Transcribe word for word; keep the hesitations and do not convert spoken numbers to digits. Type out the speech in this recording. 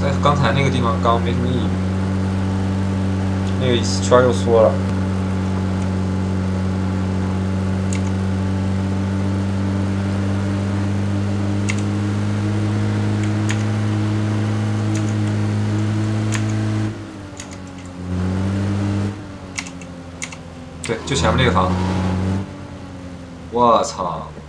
在刚才那个地方刚没什么意义。那个圈又缩了。对，就前面这个房子。我操！